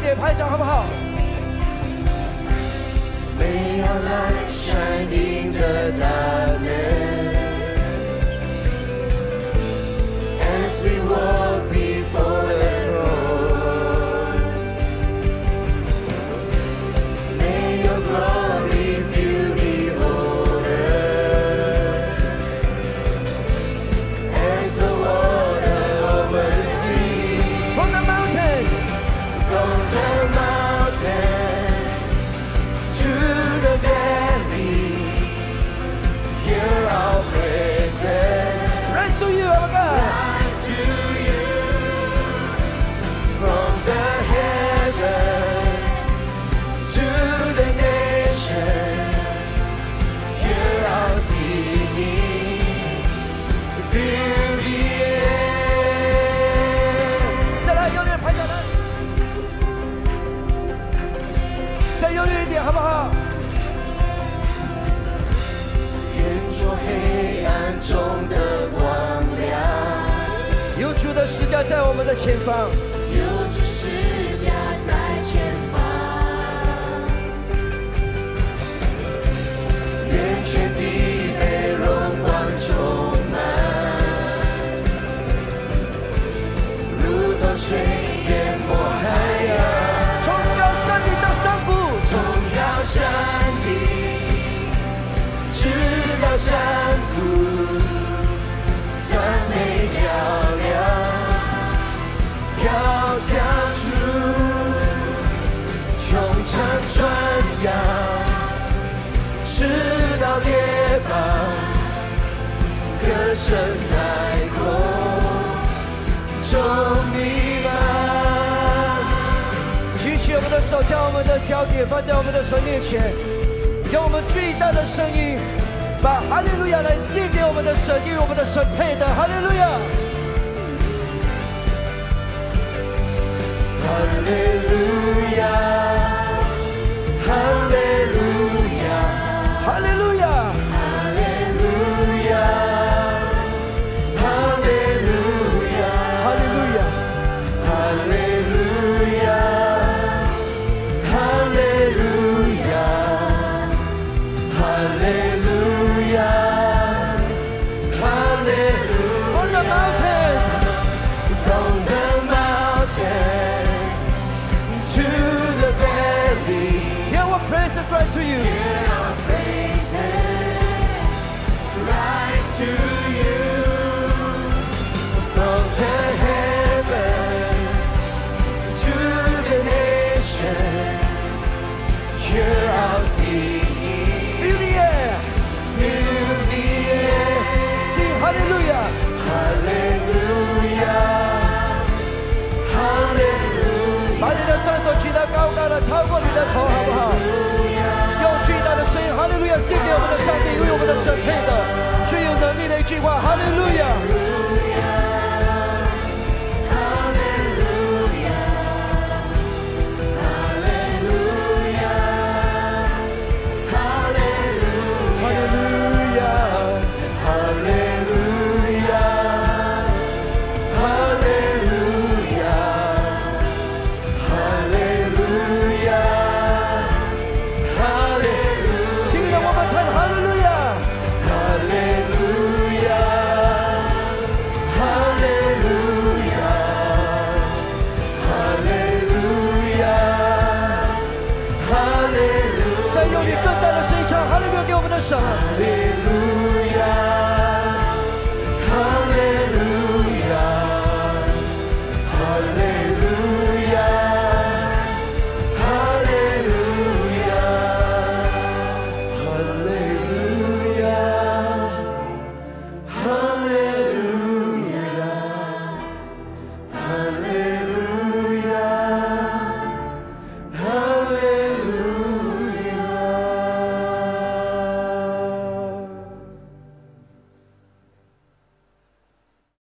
点拍掌，好不好？ May our light shine in the darkness as we walk before the cross. May your glory fill the whole earth as the water over the sea. From the mountain, From the mountain to the valley, hear our praises. rise to you, our God. Rise to you from the heavens to the nations. Hear our singing, fill the air. 再来，用力拍掌来，再用力一点，好不好？ 远着黑暗中的光亮， 有主的十架在我们的前方， 有主十架在前方，愿全地被荣光充满，如同水淹没海洋， 从高山顶到山谷， 从高山顶直到山谷，赞美嘹亮，飘向主，穹苍传扬，直到列邦，歌声在空中弥漫。 举起我们的手，将我们的焦点放在我们的神面前，用我们最大的声音，把哈利路亚来献给我们的神，因为我们的神配的。哈利路亚， 哈利路亚，哈利路亚， 哈利路亚， 哈利路亚，哈利路亚， 哈利路亚， 哈利路亚，哈利路亚，哈利路亚，哈利路亚。 From the mountains, From the mountains to the valley, hear our praises rise to you. hear our praises rise to you. From the heavens to the nations, hear our singing. Fill the air, Fill the air, sing hallelujah. hallelujah, hallelujah. 把你的双手举得高高的，超过你的头，好不好？用巨大的声音，哈利路亚，献给我们的上帝，因为我们的神配的，最有能力的一句话，哈利路亚。哈利路亚，请让我们唱哈利路亚。再用你更大的声音唱哈利路亚给我们的神。